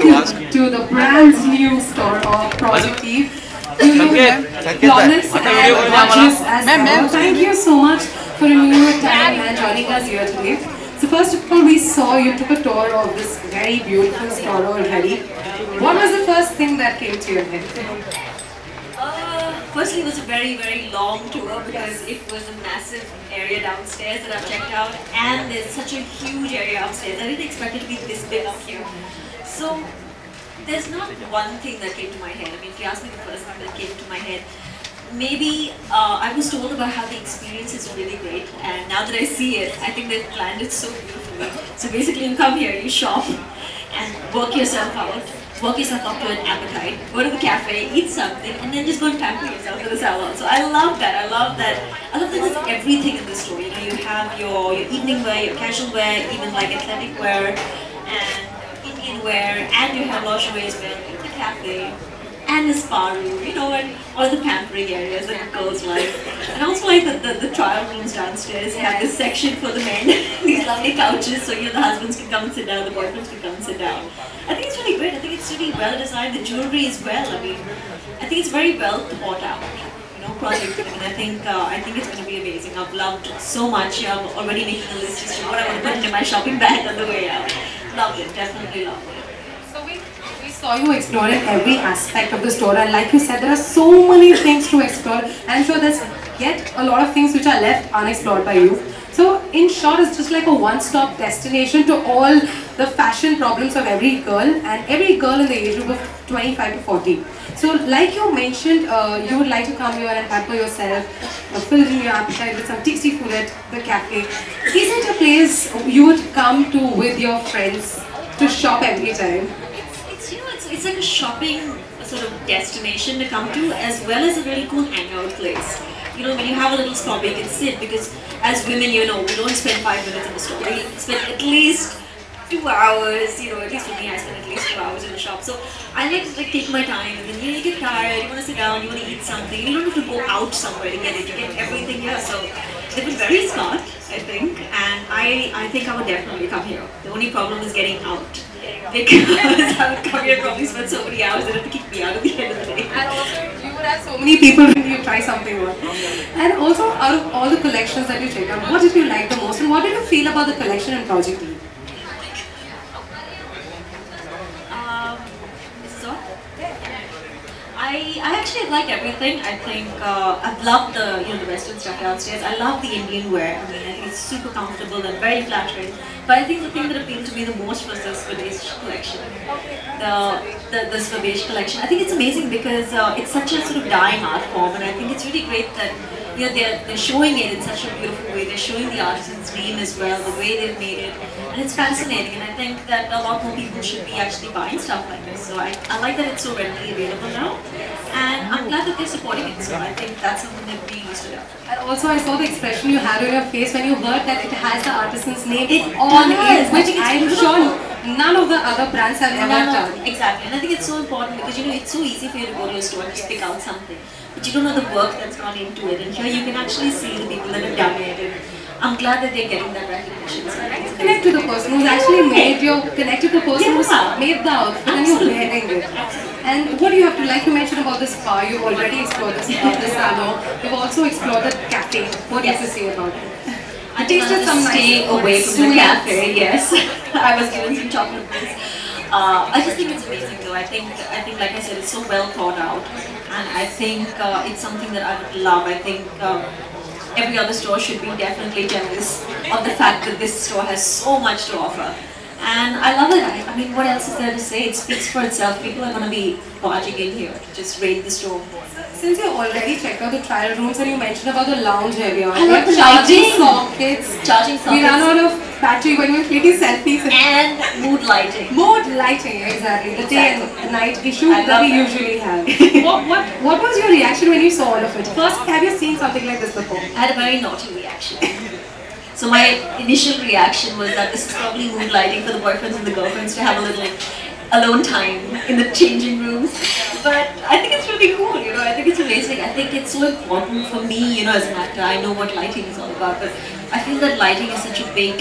welcome to the brand new store of Project Eve. You look flawless and gorgeous as ever. Thank you so much for renewing your time and joining us here today. So first of all, we saw you took a tour of this very beautiful store already. What was the first thing that came to your head? Firstly, it was a very, very long tour because it was a massive area downstairs that I've checked out, and there's such a huge area upstairs. I didn't expect it to be this big up here. So there's not one thing that came to my head. I mean, if you ask me the first thing that came to my head, maybe I was told about how the experience is really great, and now that I see it, I think they've planned it so beautifully. So basically, you come here, you shop, and work yourself out. Work yourself up to an appetite, go to the cafe, eat something, and then just go and pamper yourself in the salon. So I love that. I love that there's everything in the store. You know, you have your evening wear, your casual wear, even like athletic wear, and Indian wear, and you have lingerie as well, in the cafe, and the spa room, you know, and all the pampering areas that girls like. And also like the trial rooms downstairs, you have this section for the men, these lovely couches, so you know, the husbands can come and sit down, the boyfriends can come and sit down. I think it's really great. I think it's really well designed. The jewelry as well. I mean, I think it's very well thought out. You know, project. And I think it's going to be amazing. I've loved it so much. I'm already making a list as to what I want to put into my shopping bag on the way out. Loved it. Definitely loved it. So we saw you exploring every aspect of the store, and like you said, there are so many things to explore. I'm sure there's yet a lot of things which are left unexplored by you. So in short, it's just like a one-stop destination to all the fashion problems of every girl, and every girl in the age group of 25 to 40. So like you mentioned, you would like to come here and pamper yourself, fill in your appetite with some tasty food at the cafe. Is it a place you would come to with your friends to shop every time? It's like a shopping sort of destination to come to, as well as a really cool hangout place. You know, when you have a little stop where you can sit, because as women, you know, we don't spend 5 minutes in the store. We spend at least 2 hours, you know, at least for me, I spend at least 2 hours in the shop. So I like to take my time, and then you get tired, you want to sit down, you want to eat something. You don't have to go out somewhere to get it. You get everything here. So they've been very smart, I think, and I think I would definitely come here. The only problem is getting out. Because I would come here and probably spend so many hours, they'd have to kick me out at the end of the day. And also, you would have so many people when you try something on. And also, out of all the collections that you checked out, what did you like the most, and what did you feel about the collection in Project Eve? I actually like everything. I think I've loved the the Western stuff downstairs. I love the Indian wear. I mean, I think it's super comfortable and very flattering. But I think the thing that appealed to me the most was the Swadesh collection, the Swadesh collection. I think it's amazing because it's such a sort of dying art form, and I think it's really great that they're showing it in such a beautiful way. They're showing the artisan's dream as well, the way they've made it, and it's fascinating. And I think that a lot more people should be actually buying stuff like this. So I like that it's so readily available now, and I'm glad that they're supporting it. So I think that's something that really stood out. And also, I saw the expression you had on your face when you heard that it has the artisan's name on it, which I'm sure none of the other brands have ever done. Exactly, and I think it's so important because it's so easy for you to go to a store and just pick out something, but you don't know the work that's gone into it. And here you can actually see the people that have done it. And I'm glad that they're getting that recognition. So connect to the person who's actually made connected to the person who's made the outfit and you're wearing it. And what do you have to, like you mentioned about the spa, you've already explored the salon, you've also explored the cafe. What do you have to say about it? I tasted some stay away from the cafe, yes. I was given some chocolate bits. I just think it's amazing though. I think like I said, it's so well thought out, and I think it's something that I would love. I think every other store should be definitely jealous of the fact that this store has so much to offer. And I love it. I mean, what else is there to say? It speaks for itself. People are going to be barging in here to just raid the store. Since you already checked out the trial rooms and you mentioned about the lounge area, I love the charging sockets. We ran out of battery when we were taking selfies. And mood lighting. Mood lighting, exactly. The day and night issue that we usually have. What was your reaction when you saw all of it? First, have you seen something like this before? I had a very naughty reaction. So my initial reaction was that this is probably mood lighting for the boyfriends and the girlfriends to have a little alone time in the changing rooms. But I think it's really cool, I think it's amazing. I think it's so important for me, as an actor. I know what lighting is all about, but I feel that lighting is such a big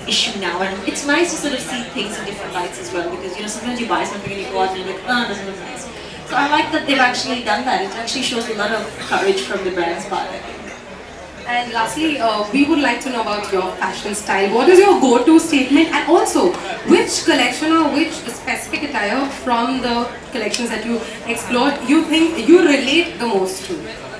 issue now, and it's nice to sort of see things in different lights as well, because sometimes you buy something and you go out and you're like, oh, it doesn't look nice. So I like that they've actually done that. It actually shows a lot of courage from the brand's part, I think. And lastly, we would like to know about your fashion style. What is your go-to statement, and also which collection or which specific attire from the collections that you explored you think you relate the most to?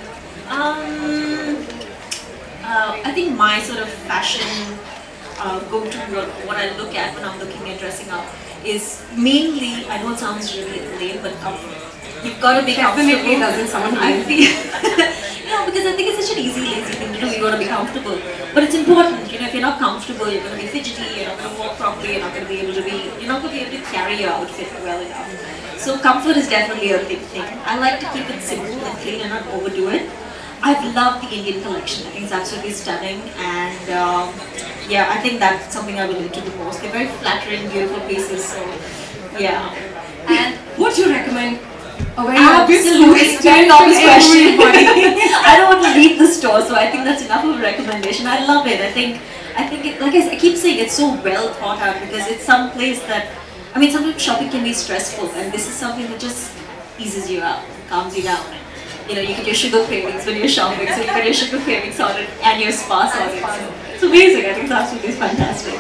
I think my sort of fashion go-to, what I look at when I'm looking at dressing up, is mainly, I know it sounds really lame, but comfort. You've got to be comfortable. Definitely doesn't sound I feel, because I think it's such an easy, lazy thing to do. You got to be comfortable, but it's important. If you're not comfortable, you're going to be fidgety. You're not going to walk properly. You're not going to be able to carry your outfit well enough. So comfort is definitely a big thing. I like to keep it simple and clean and not overdo it. I've loved the Indian collection. I think it's absolutely stunning, and yeah, I think that's something I relate to the most. They're very flattering, beautiful pieces. So yeah. And would you recommend? A very Absolutely, very obvious question. I don't want to leave the store, so I think that's enough of a recommendation. I love it. I think it, like I keep saying, it's so well thought out, because it's some place that, sometimes shopping can be stressful, and this is something that just eases you out, calms you down. You get your sugar cravings when you're shopping, so you get your sugar cravings sorted and your spa sorted. So it's amazing. I think it's absolutely fantastic.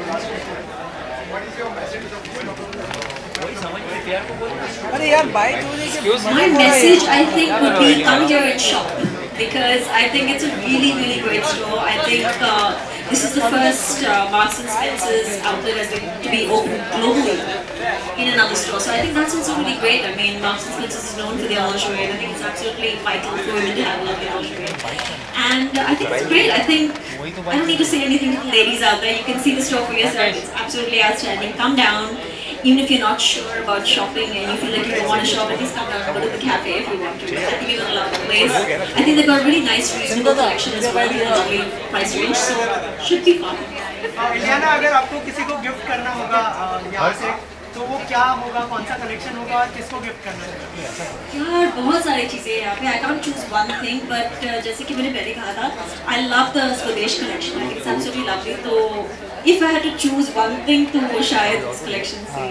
My message, I think, would be come here and shop, because I think it's a really, really great store. I think this is the first Marks and Spencer's outlet to be open globally in another store. So I think that's also really great. Marks and Spencer's is known for their lingerie, and I think it's absolutely vital for women to have lovely lingerie. And I think it's great. I don't need to say anything to the ladies out there. You can see the store for yourself. It's absolutely outstanding. Come down. Even if you're not sure about shopping and you feel like you don't want to shop, at least come down and go to the cafe if you want to. I think you're going to love the place. I think they've got a really nice, reasonable collection as well, in a lovely price range, so should be fun. Ileana, अगर आपको किसी को gift करना होगा यहाँ से, तो वो क्या होगा, कौन सा कलेक्शन होगा और किसको गिफ्ट करना है? यार बहुत सारी चीज़ें हैं यहाँ पे. I can't choose one thing, but जैसे कि मैंने पहले कहा था, I love the Swadesh collection. I think it's absolutely lovely. तो if I had to choose one thing, तो वो शायद उस collection से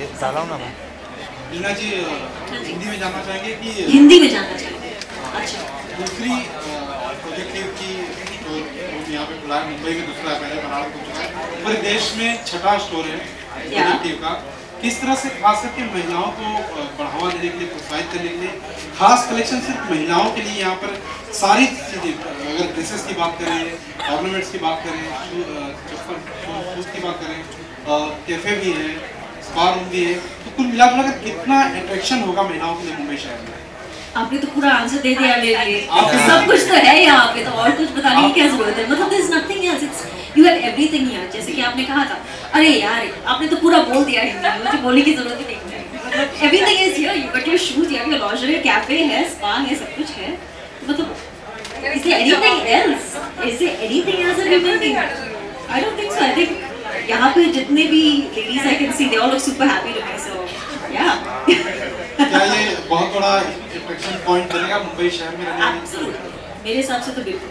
लीना जी हिंदी में जानना चाहेंगे कि हिंदी में जानना चाहेंगे. अच्छा. दूसरी प्रोजेक्ट की यहाँ पे बुलाया, मुंबई में दूसरा पहले बनारस हो चुका है, पूरे देश में 6ठा स्टोर है प्रोजेक्टिव का. किस तरह से खास करके महिलाओं को बढ़ावा देने के लिए, प्रोत्साहित करने के लिए खास कलेक्शन सिर्फ महिलाओं के लिए यहाँ पर सारी चीज़ें, अगर ड्रेसेस की बात करें, ऑर्नामेंट्स की बात करें, चप्पल शूज़ की बात करें, कैफे भी है, स्पा रूम भी है, तो कुल मिलाकर कितना अट्रैक्शन होगा महिलाओं के लिए मुंबई शहर में? आपने तो पूरा आंसर दे दिया मेरे लिए. सब कुछ तो है यहाँ पे, तो और कुछ बताने की क्या जरूरत है. मतलब there's nothing else. It's you have everything here. जैसे कि आपने कहा था, अरे यार आपने तो पूरा बोल दिया हिंदी में, मुझे बोलने की जरूरत ही नहीं है. Everything is here. You got your shoes, you have your lingerie, cafe है, spa है, सब कुछ है. मतलब is there anything else? Is there anything else that we're missing? I don't think so. I think यहाँ पे जितने भी ladies I can see, they all look super happy to me. So yeah. क्या ये बहुत बड़ा अट्रैक्शन पॉइंट बनेगा मुंबई शहर में रहने के लिए? मेरे हिसाब से तो बिल्कुल.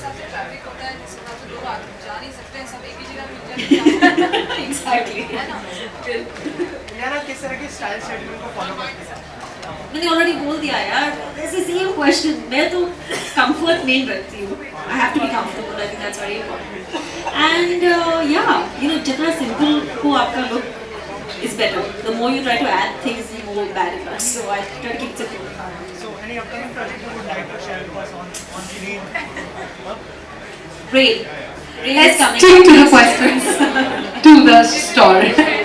Exactly. लीना किस तरह की स्टाइल शेड्यूल को फॉलो करते हैं? मैंने ऑलरेडी बोल दिया यार. This is the question. मैं तो comfort मेन रखती हूँ. I have to be comfortable. I think that's very important. And yeah, जितना simple हो आपका look is better. The more you try to add things, the more bad it looks. So I try to keep it simple. So any upcoming project you would like to share with us on Raid? Raid. Let's stick to the questions to the store.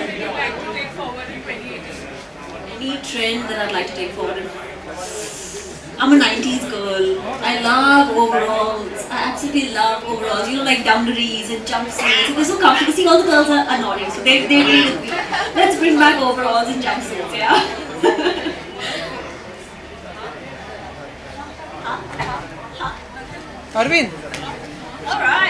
Any trend that I'd like to take forward? I'm a 90s girl. I love overalls. I absolutely love overalls. Like dungarees and jumpsuits. They're so comfortable. See, all the girls are nodding, so they agree with me. Let's bring back overalls and jumpsuits, yeah? Arvind. Alright.